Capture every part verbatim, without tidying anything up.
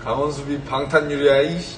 강원수비 방탄유리야 이씨.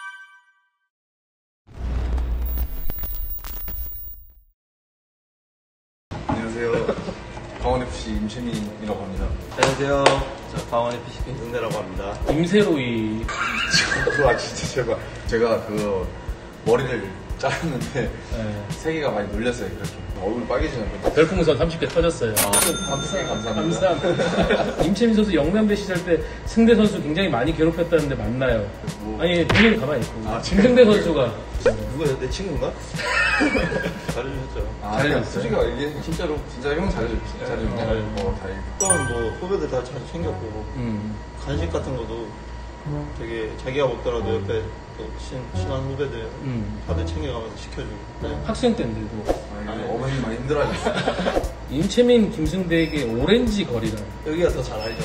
안녕하세요. 강원에프씨 임채민이라고 합니다. 안녕하세요. 저 강원에프씨 김승대라고 합니다. 임세로이. 아 진짜 제발. 제가 그 머리를 잘랐는데 네. 세계가 많이 놀렸어요. 그렇게 얼굴 빨개지는 별풍선 삼십 개 터졌어요. 아, 감사합니다. 감사합니다. 감사합니다. 임채민 선수 영남대 시절 때 승대 선수 굉장히 많이 괴롭혔다는데 맞나요? 뭐... 아니 본인 가만히 있고. 아, 김승대 선수가 누구예요? 내 친구인가? 잘해주셨죠. 아, 잘해줬어요? 솔직히 이게 진짜로. 진짜 형 잘해줬지. 잘해줬네. 어, 다행이다. 또한 뭐 후배들 다 잘 챙겼고 음. 간식 같은 것도 되게 자기가 먹더라도 옆에 또 친, 친한 후배들 음. 다들 챙겨가면서 시켜주고. 네. 학생 때인데도 아니, 어머니 많이 힘들어하셨어요. 임채민 김승대에게 오렌지 거리라. 여기가 더 잘 알죠.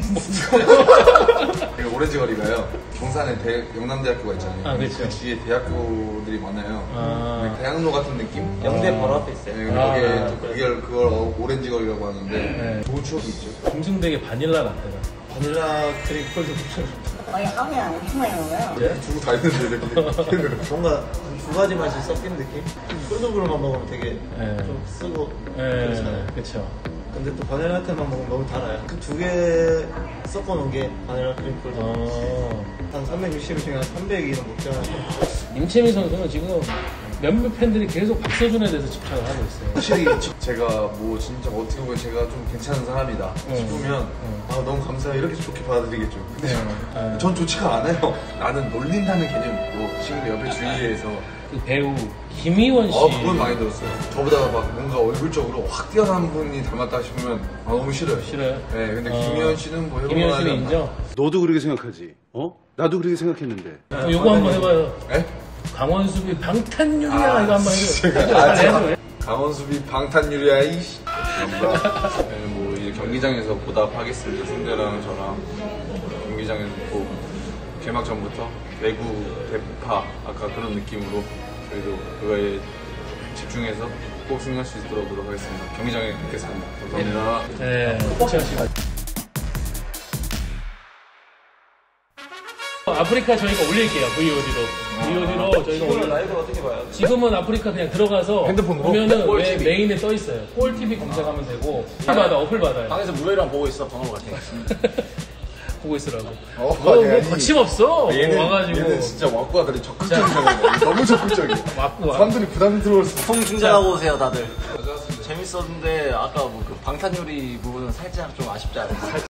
그 오렌지 거리가요. 경산에 대, 영남대학교가 있잖아요. 아, 그렇죠. 그 뒤에 대학교들이 많아요. 아. 대학로 같은 느낌? 영대 바로 앞에 있어요. 네, 아. 거기에 그걸, 그걸 오렌지 거리라고 하는데 네. 좋은 추억이 있죠. 김승대에게 바닐라 라떼가. 바닐라 크림 콜드 쿠션. 아니 하면 엄청 많이 먹어요. 네? 두고 다 있는데 이렇게. 뭔가 두 가지 맛이 섞인 느낌? 콜드브루만 먹으면 되게 네. 좀 쓰고 네, 그렇잖아요. 그쵸. 근데 또 바닐라 라떼만 먹으면 너무 달아요. 그 두 개 섞어놓은 게 바닐라 크림 콜드. 어. 한 삼백육십 중에 한 삼백이는 먹지 않아요. 임채민 선수는 지금 몇몇 팬들이 계속 박서준에 대해서 집착을 하고 있어요. 확실히 제가 뭐 진짜 어떻게 보면 제가 좀 괜찮은 사람이다 싶으면 음. 아 너무 감사해 이렇게 좋게 받아들이겠죠. 근데 네. 전 좋지가 않아요. 나는 놀린다는 개념이 있고 친구 옆에 주위에서 그 배우 김희원 씨. 아 그건 많이 들었어요. 저보다 막 뭔가 얼굴적으로 확 뛰어난 분이 닮았다 싶으면 아 너무 싫어요. 싫어요? 네 근데 어. 김희원 씨는 뭐 김희원 씨는 해볼만하지 인정? 너도 그렇게 생각하지? 어? 나도 그렇게 생각했는데. 어, 요거 한번 해봐요. 네? 강원수비 방탄유리야 아, 이거 한번 해줘. 제가- 해줘, 아, 빨리 제가- 해줘. 강원수비 방탄유리야 이씨. 감사합니다. 네, 뭐 이제 경기장에서 보답하겠습니다. 승대랑 저랑 경기장에서 또 개막 전부터 배구, 대파 아까 그런 느낌으로 저희도 그거에 집중해서 꼭 승리할 수 있도록 노력하겠습니다. 경기장에 뵙겠습니다. 감사합니다. 네, 박찬 씨가. 아프리카 저희가 올릴게요. 브이오디로. 브이오디로 저희가 이거를 올려. 라이브 어떻게 봐요? 지금은 아프리카 그냥 들어가서 핸드폰으로? 보면은 꼴 왜 티비. 메인에 떠 있어요. 꼴 티비 검색하면 되고. 어플 받아, 어플 받아요. 방에서 무회랑 보고 있어 번호 같아. 보고 있으라고. 어, 뭐, 아니, 뭐 아니. 거침없어. 얘는, 와가지고. 얘는 진짜 왁구가 그래 적극적이잖아요. 너무 적극적이야. 맞고 와. 사람들이 부담스러웠어. 통 충전하고 오세요 다들. 재밌었는데 아까 뭐 그 방탄요리 부분은 살짝 좀 아쉽지 않아요?